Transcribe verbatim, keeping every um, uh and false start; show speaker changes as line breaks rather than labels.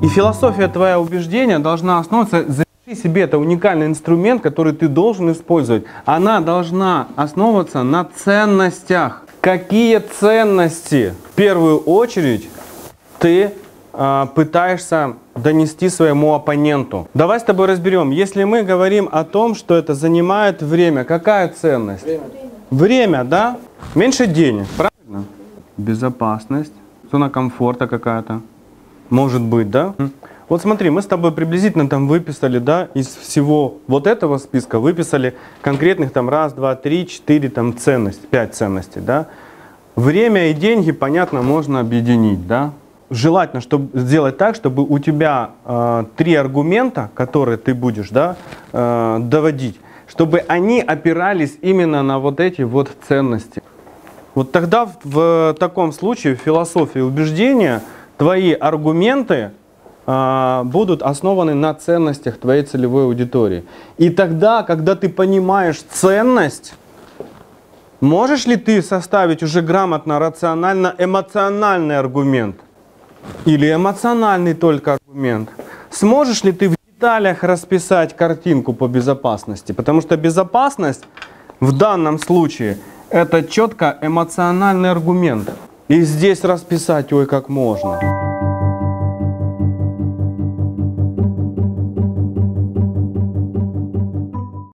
философия твоя убеждения должна основываться, запиши себе, это уникальный инструмент, который ты должен использовать. Она должна основываться на ценностях. Какие ценности в первую очередь ты э, пытаешься донести своему оппоненту? Давай с тобой разберем. Если мы говорим о том, что это занимает время, какая ценность? Время, время, да? Меньше денег, правильно? Безопасность, зона комфорта какая-то. Может быть, да? Вот смотри, мы с тобой приблизительно там выписали, да, из всего вот этого списка выписали конкретных там раз, два, три, четыре там ценности, пять ценностей, да. Время и деньги, понятно, можно объединить, да. Желательно, чтобы сделать так, чтобы у тебя э, три аргумента, которые ты будешь, да, э, доводить, чтобы они опирались именно на вот эти вот ценности. Вот тогда в, в таком случае в философии убеждения твои аргументы будут основаны на ценностях твоей целевой аудитории. И тогда, когда ты понимаешь ценность, можешь ли ты составить уже грамотно, рационально, эмоциональный аргумент? Или эмоциональный только аргумент? Сможешь ли ты в деталях расписать картинку по безопасности? Потому что безопасность в данном случае это четко эмоциональный аргумент. И здесь расписать, ой, как можно.